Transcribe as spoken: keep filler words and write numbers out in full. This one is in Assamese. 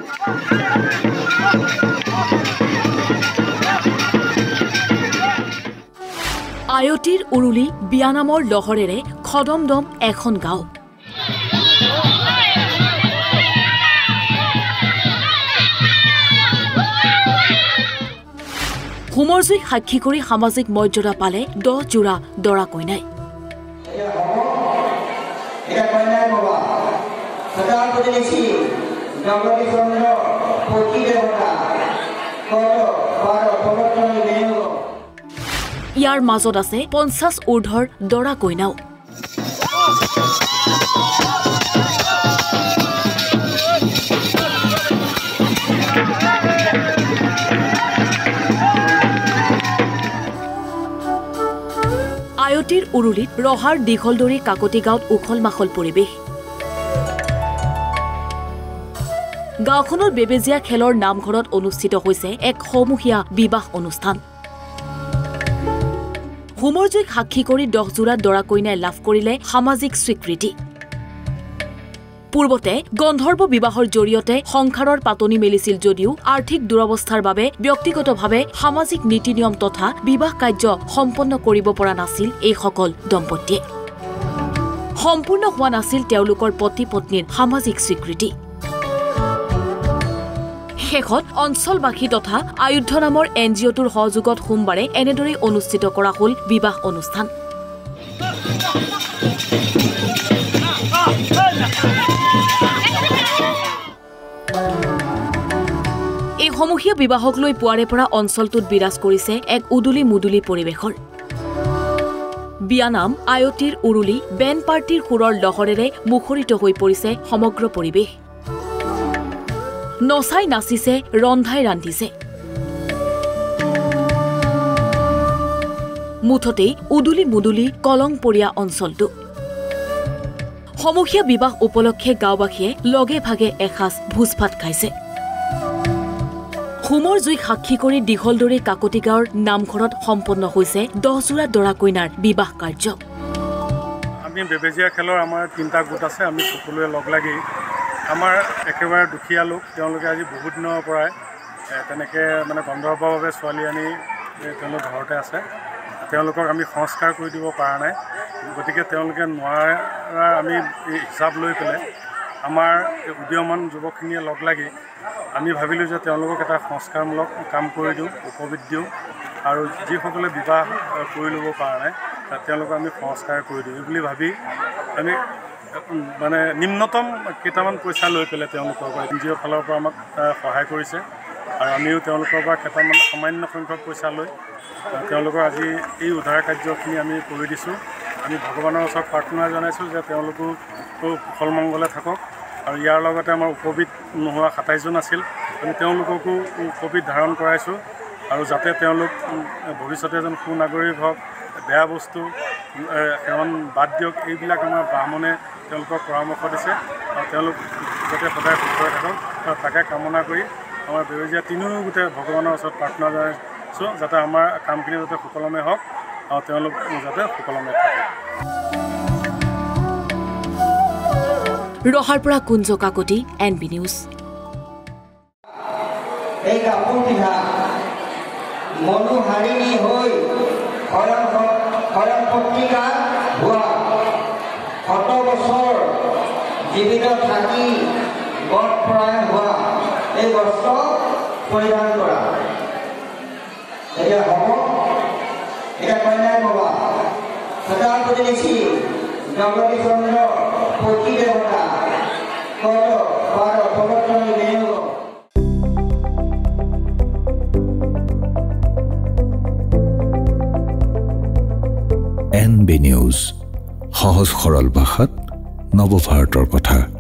আয়তীৰ উৰুলি বিয়ানামৰ লহৰেৰে খদমদম এখন গাঁও। হোমৰ জুইক সাক্ষী কৰি সামাজিক মৰ্যাদা পালে দহ জোৰা দৰা কইনাই। ইয়াৰ মাজত আছে পঞ্চাছ ঊৰ্ধৰ দৰা কইনাও। আয়তীৰ উৰুলিত ৰহাৰ দীঘলদৰী কাকতি গাঁৱত উখল মাখল পৰিৱেশ। গাঁওখনৰ বেবেজীয়া খেলৰ নামঘৰত অনুষ্ঠিত হৈছে এক সমূহীয়া বিবাহ অনুষ্ঠান। হোমৰ জুইক সাক্ষী কৰি দহজোৰা দৰা কইনাই লাভ কৰিলে সামাজিক স্বীকৃতি। পূৰ্বতে গন্ধৰ্ব বিবাহৰ জৰিয়তে সংসাৰৰ পাতনি মেলিছিল যদিও আৰ্থিক দুৰৱস্থাৰ বাবে ব্যক্তিগতভাৱে সামাজিক নীতি নিয়ম তথা বিবাহ কাৰ্য সম্পন্ন কৰিব পৰা নাছিল এইসকল দম্পতীয়ে। সম্পূৰ্ণ হোৱা নাছিল তেওঁলোকৰ পতি পত্নীৰ সামাজিক স্বীকৃতি। শেষত অঞ্চলবাসী তথা আয়ুদ্ধ নামৰ এন জি অ'টোৰ সহযোগত সোমবাৰে এনেদৰেই অনুষ্ঠিত কৰা হ'ল বিবাহ অনুষ্ঠান। এই সমূহীয়া বিবাহক লৈ পুৱাৰে পৰা অঞ্চলটোত বিৰাজ কৰিছে এক উদুলি মুদুলি পৰিৱেশৰ। বিয়ানাম আয়তীৰ উৰুলি বেণ্ড পাৰ্টিৰ সুৰৰ লহৰেৰে মুখৰিত হৈ পৰিছে সমগ্ৰ পৰিৱেশ। নচাই নাচিছে, ৰন্ধাই ৰান্ধিছে। মুঠতেই উদুলি মুদুলি কলংপৰীয়া অঞ্চলটো। সমূহীয়া বিবাহ উপলক্ষে গাঁওবাসীয়ে লগে ভাগে এসাঁজ ভোজ ভাত খাইছে। হোমৰ জুইক সাক্ষী কৰি দীঘলদৰী কাকতি গাঁৱৰ নামঘৰত সম্পন্ন হৈছে দহজোৰা দৰা কইনাৰ বিবাহ কাৰ্য। আমি বেবেজীয়া খেলৰ আমাৰ তিনিটা গোট আছে। আমি সকলোৱে লগ লাগি আমাৰ একেবাৰে দুখীয়া লোক, তেওঁলোকে আজি বহুত দিনৰ পৰাই তেনেকৈ মানে গন্ধৰ্বৰ বাবে ছোৱালী আনি তেওঁলোক ঘৰতে আছে। তেওঁলোকক আমি সংস্কাৰ কৰি দিব পৰা নাই, গতিকে তেওঁলোকে নোৱাৰা আমি হিচাপ লৈ পেলাই আমাৰ উদীয়মান যুৱকখিনিয়ে লগ লাগি আমি ভাবিলোঁ যে তেওঁলোকক এটা সংস্কাৰমূলক কাম কৰি দিওঁ, উপবৃত্তি দিওঁ, আৰু যিসকলে বিবাহ কৰি ল'ব পৰা নাই তেওঁলোকক আমি সংস্কাৰ কৰি দিওঁ বুলি ভাবি আমি মানে নিম্নতম কেইটামান পইচা লৈ পেলাই তেওঁলোকৰ পৰা এন জি অ'ৰ ফালৰ পৰা আমাক সহায় কৰিছে, আৰু আমিও তেওঁলোকৰ পৰা কেইটামান সামান্য সংখ্যক পইচা লৈ তেওঁলোকৰ আজি এই উদ্ধাৰ কাৰ্যখিনি আমি কৰি দিছোঁ। আমি ভগৱানৰ ওচৰত প্ৰাৰ্থনা জনাইছোঁ যে তেওঁলোকো কুশল মংগলে থাকক, আৰু ইয়াৰ লগতে আমাৰ উপবৃত্ত নোহোৱা সাতাইছজন আছিল, আমি তেওঁলোককো উপবৃত্ত ধাৰণ কৰাইছোঁ, আৰু যাতে তেওঁলোক ভৱিষ্যতে এজন সুনাগৰিক হওক, বেয়া বস্তু সেৱন বাদ দিয়ক, এইবিলাক আমাৰ ব্ৰাহ্মণে তেওঁলোকক পৰামৰ্শ দিছে, আৰু তেওঁলোক যাতে সদায় সুখৰে থাকক তাকে কামনা কৰি আমাৰ বেবেজীয়া তিনিও গোটেই ভগৱানৰ ওচৰত প্ৰাৰ্থনা জনাইছোঁ যাতে আমাৰ কামখিনি যাতে সুকলমে হওক আৰু তেওঁলোক যাতে সুকলমে থাকে। ৰহাৰ পৰা Kunja Kakati, N B news. এই কাপোৰ পিন্ধা মনোহাৰিণী হৈ শৰণ পত্ৰিকা হোৱা শত বছৰ জীৱিত থাকি বটপৰায়ণ হোৱা এই বস্ত্ৰ পৰিধান কৰা। এতিয়া হ'ব এতিয়া কন্যাই বাবা সদায় প্ৰতিনিধি জগতী চন্দ্ৰ পতি দেৱতা কত বাৰ পবিত্ৰ বিনিয়োগ। এন বি নিউজ, সহজ সৰল ভাষাত নৱভাৰতৰ কথা।